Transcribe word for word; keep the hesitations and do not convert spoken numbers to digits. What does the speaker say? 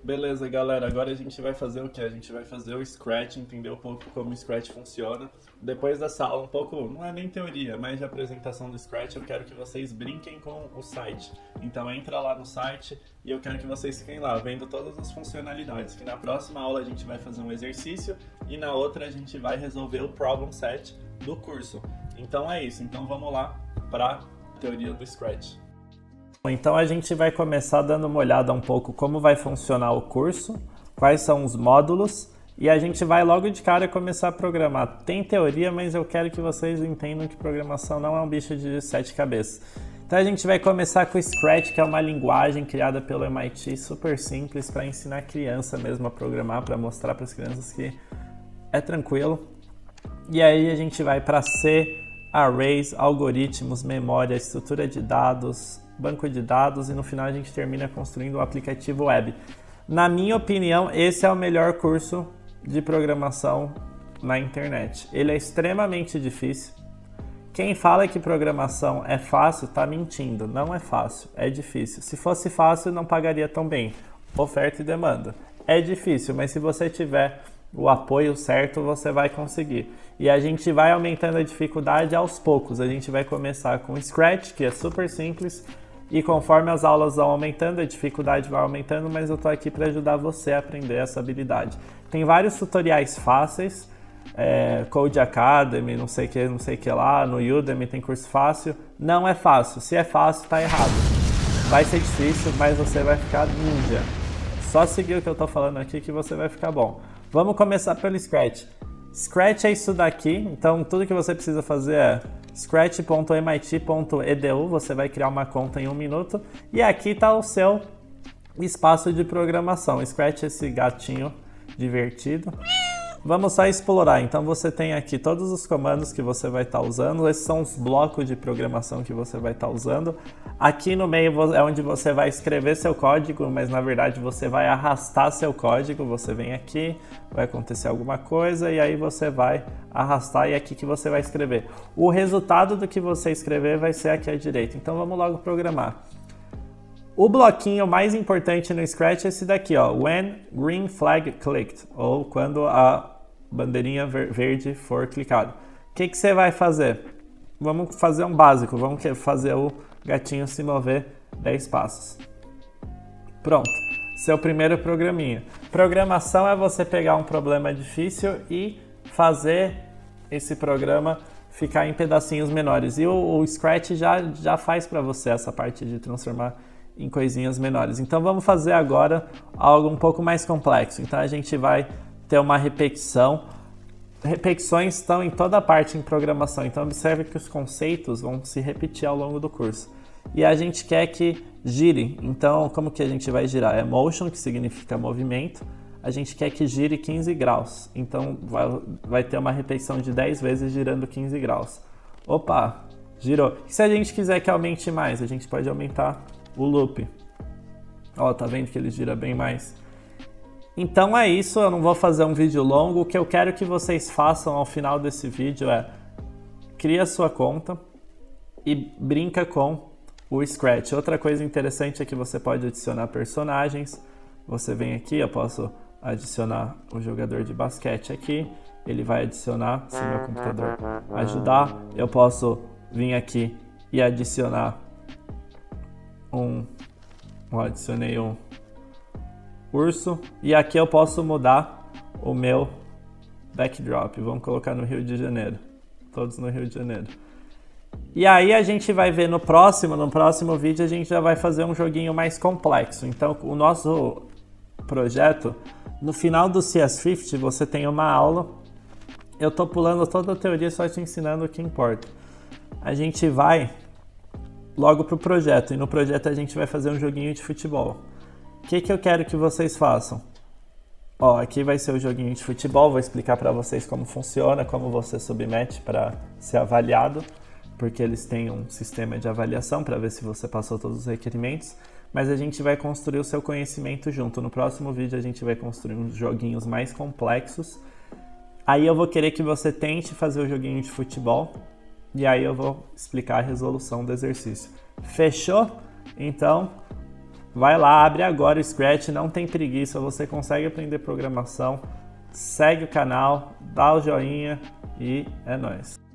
Beleza, galera, agora a gente vai fazer o que? A gente vai fazer o Scratch, entender um pouco como o Scratch funciona. Depois dessa aula, um pouco, não é nem teoria, mas de apresentação do Scratch, eu quero que vocês brinquem com o site. Então entra lá no site e eu quero que vocês fiquem lá, vendo todas as funcionalidades, que na próxima aula a gente vai fazer um exercício e na outra a gente vai resolver o problem set do curso. Então é isso, então vamos lá para a teoria do Scratch. Então a gente vai começar dando uma olhada um pouco como vai funcionar o curso, quais são os módulos e a gente vai logo de cara começar a programar. Tem teoria, mas eu quero que vocês entendam que programação não é um bicho de sete cabeças. Então a gente vai começar com o Scratch, que é uma linguagem criada pelo M I T, super simples para ensinar a criança mesmo a programar, para mostrar para as crianças que é tranquilo. E aí a gente vai para C, arrays, algoritmos, memória, estrutura de dados, banco de dados e no final a gente termina construindo um aplicativo web. Na minha opinião, esse é o melhor curso de programação na internet. Ele é extremamente difícil. Quem fala que programação é fácil está mentindo. Não é fácil, é difícil. Se fosse fácil, não pagaria tão bem. Oferta e demanda. É difícil, mas se você tiver o apoio certo, você vai conseguir. E a gente vai aumentando a dificuldade aos poucos. A gente vai começar com o Scratch, que é super simples. E conforme as aulas vão aumentando, a dificuldade vai aumentando, mas eu tô aqui para ajudar você a aprender essa habilidade. Tem vários tutoriais fáceis, é, Code Academy, não sei que, não sei que lá, no Udemy tem curso fácil. Não é fácil, se é fácil, tá errado. Vai ser difícil, mas você vai ficar ninja. Só seguir o que eu tô falando aqui que você vai ficar bom. Vamos começar pelo Scratch. Scratch é isso daqui, então tudo que você precisa fazer é scratch ponto m i t ponto e d u, você vai criar uma conta em um minuto e aqui está o seu espaço de programação. Scratch é esse gatinho divertido. Vamos só explorar, então você tem aqui todos os comandos que você vai estar usando, esses são os blocos de programação que você vai estar usando. Aqui no meio é onde você vai escrever seu código, mas na verdade você vai arrastar seu código, você vem aqui, vai acontecer alguma coisa e aí você vai arrastar e é aqui que você vai escrever. O resultado do que você escrever vai ser aqui à direita, então vamos logo programar. O bloquinho mais importante no Scratch é esse daqui, ó, when green flag clicked, ou quando a bandeirinha verde for clicada. O que que você vai fazer? Vamos fazer um básico, vamos fazer o gatinho se mover dez passos. Pronto, seu primeiro programinha. Programação é você pegar um problema difícil e fazer esse programa ficar em pedacinhos menores. E o, o Scratch já, já faz para você essa parte de transformar em coisinhas menores. Então vamos fazer agora algo um pouco mais complexo. Então a gente vai ter uma repetição. Repetições estão em toda a parte em programação, então observe que os conceitos vão se repetir ao longo do curso. E a gente quer que gire, então como que a gente vai girar? É motion, que significa movimento, a gente quer que gire quinze graus, então vai, vai ter uma repetição de dez vezes girando quinze graus. Opa, girou. E se a gente quiser que aumente mais, a gente pode aumentar o loop. Ó, tá vendo que ele gira bem mais? Então é isso, eu não vou fazer um vídeo longo. O que eu quero que vocês façam ao final desse vídeo é cria sua conta e brinca com o Scratch. Outra coisa interessante é que você pode adicionar personagens. Você vem aqui, eu posso adicionar o jogador de basquete aqui. Ele vai adicionar, se meu computador ajudar. Eu posso vir aqui e adicionar um... Eu adicionei um urso. E aqui eu posso mudar o meu backdrop. Vamos colocar no Rio de Janeiro. Todos no Rio de Janeiro. E aí a gente vai ver no próximo, no próximo vídeo a gente já vai fazer um joguinho mais complexo. Então o nosso projeto, no final do C S cinquenta você tem uma aula. Eu tô pulando toda a teoria só te ensinando o que importa. A gente vai logo pro projeto e no projeto a gente vai fazer um joguinho de futebol. O que que eu quero que vocês façam? Ó, aqui vai ser o joguinho de futebol, vou explicar para vocês como funciona, como você submete para ser avaliado, porque eles têm um sistema de avaliação para ver se você passou todos os requerimentos, mas a gente vai construir o seu conhecimento junto. No próximo vídeo a gente vai construir uns joguinhos mais complexos. Aí eu vou querer que você tente fazer o joguinho de futebol e aí eu vou explicar a resolução do exercício. Fechou? Então, vai lá, abre agora o Scratch, não tem preguiça, você consegue aprender programação. Segue o canal, dá o joinha e é nóis.